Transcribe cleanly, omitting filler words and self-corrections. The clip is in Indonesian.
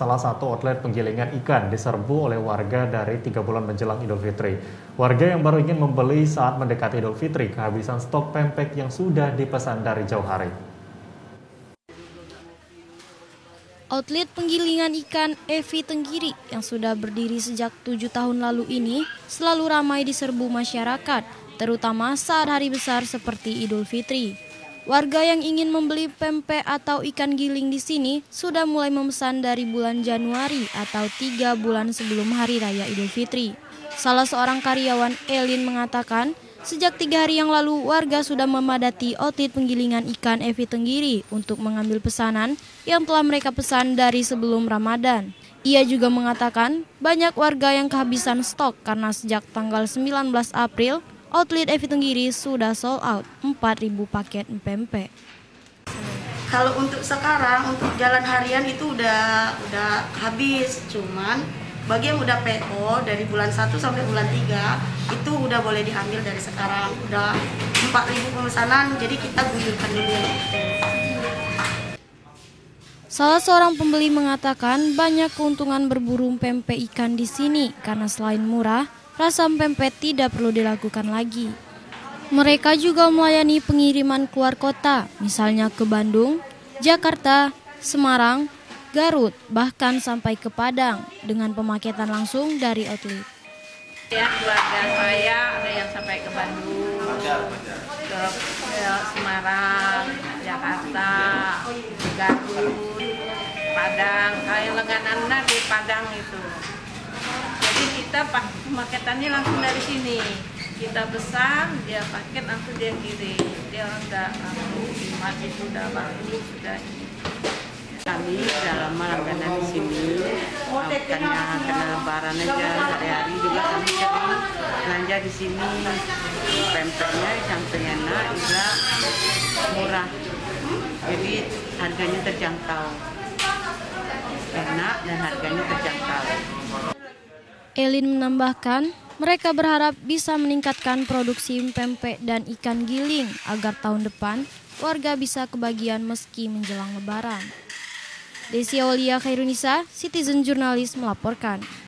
salah satu outlet penggilingan ikan diserbu oleh warga dari 3 bulan menjelang Idul Fitri. Warga yang baru ingin membeli saat mendekati Idul Fitri kehabisan stok pempek yang sudah dipesan dari jauh hari. Outlet penggilingan ikan Evi Tenggiri yang sudah berdiri sejak 7 tahun lalu ini selalu ramai diserbu masyarakat, terutama saat hari besar seperti Idul Fitri. Warga yang ingin membeli pempek atau ikan giling di sini sudah mulai memesan dari bulan Januari atau 3 bulan sebelum Hari Raya Idul Fitri. Salah seorang karyawan, Elin, mengatakan sejak 3 hari yang lalu warga sudah memadati outlet penggilingan ikan Evi Tenggiri untuk mengambil pesanan yang telah mereka pesan dari sebelum Ramadan. Ia juga mengatakan banyak warga yang kehabisan stok karena sejak tanggal 19 April outlet Evi Tenggiri sudah sold out 4.000 paket pempek. Kalau untuk sekarang, untuk jalan harian itu udah habis. Cuman bagi yang udah PO dari bulan 1 sampai bulan 3 itu udah boleh diambil dari sekarang. Udah 4.000 pemesanan, jadi kita guyurkan dulu. Salah seorang pembeli mengatakan banyak keuntungan berburu pempek ikan di sini karena selain murah, rasa pempek tidak perlu dilakukan lagi. Mereka juga melayani pengiriman keluar kota, misalnya ke Bandung, Jakarta, Semarang, Garut, bahkan sampai ke Padang dengan pemaketan langsung dari outlet. Ya, keluarga saya ada yang sampai ke Bandung, ke Semarang, Jakarta, Garut, Padang. Kalau yang langganan di Padang itu. Jadi kita pemaketannya langsung dari sini. Kita pesan, dia paket langsung dia kirim. Dia orang udah mati sudah baru sudah ini. Kami sudah lama langganan di sini. Bukannya karena lebaran aja hari-hari juga kami sering belanja di sini. Pempeknya sampai enak juga murah. Jadi harganya terjangkau. Enak dan harganya terjangkau. Elin menambahkan, mereka berharap bisa meningkatkan produksi pempek dan ikan giling agar tahun depan warga bisa kebagian meski menjelang Lebaran. Desi Aulia Khairunisa, Citizen Jurnalis melaporkan.